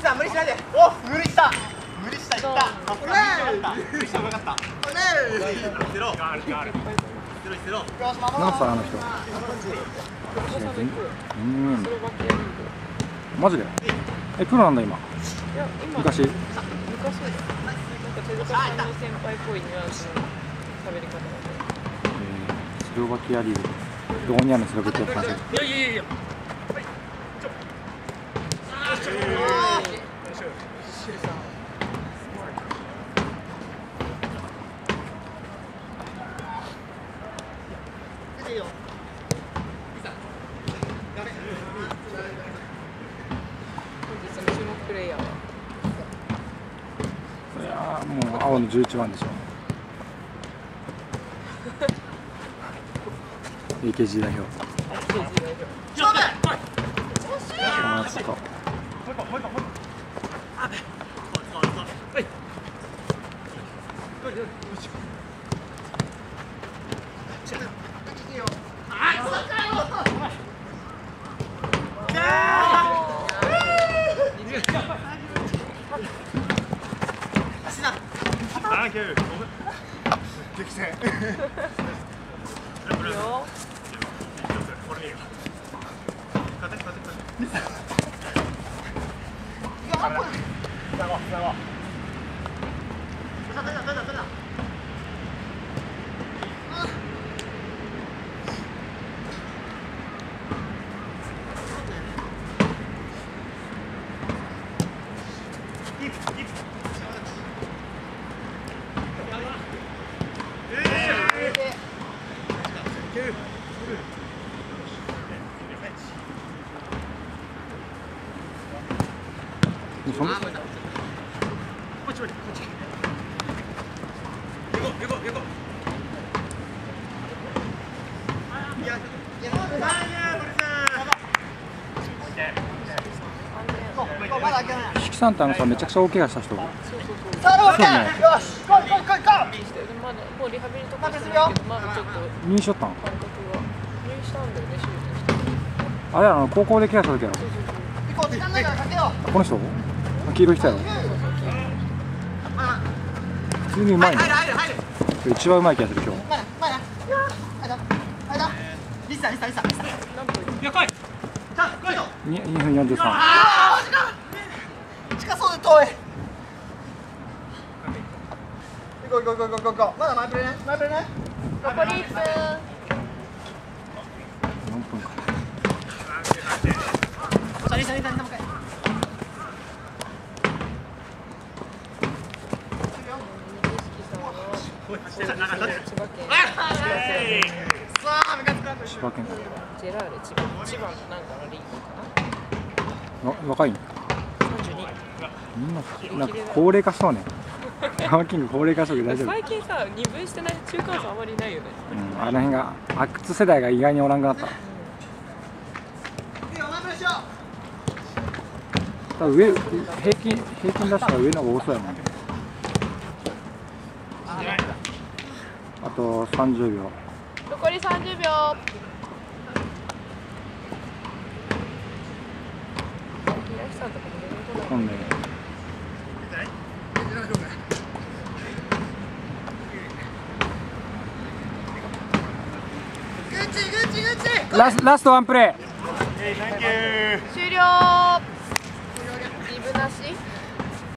さん無理しないで。お、無理した。無理した。いった。無理したもよかった。ゼロ。ゼロ。 何歳あの人。マジで。プロなんだ今。昔。 昔なんか手塚さんの先輩っぽいニュアンスの喋り方で。 スロバキアリーグ。どこにあるのスロバキアって話。 いや。 もう青の11番でしょ。AKG 代表。 激戦。 引きさんってさめちゃくちゃ大怪我した人。 そうね。よし、来い。 まだもうリハビリとかしてないけど、まだちょっと入院しとったん。 感覚が入院したんだよね、手術して。 あれ高校で怪我した時やろ。 行こう、時間ないからかけよう。 この人黄色い人やろ。普通にうまいね。一番うまい気がする今日。 リサ。 いや、来い。 2分43。 ああ、近そうで遠い。行こう。まだ前プレね。 残り1分。 4分か。 リサ、もう一回。 千葉県。 ジェラーレ千葉なんかのリーグかな。 若いの。 32。 みんななんか高齢化しそうね。ヤマキング高齢化しそうけど大丈夫。 最近さ、二分してない中間差あまりないよね。 あの辺が発掘世代が意外におらんくなった。上平均出したら上の方が多そうやもんね。あと30秒。 残り30秒。 今度ラストワンプレー。 終了。リブなし。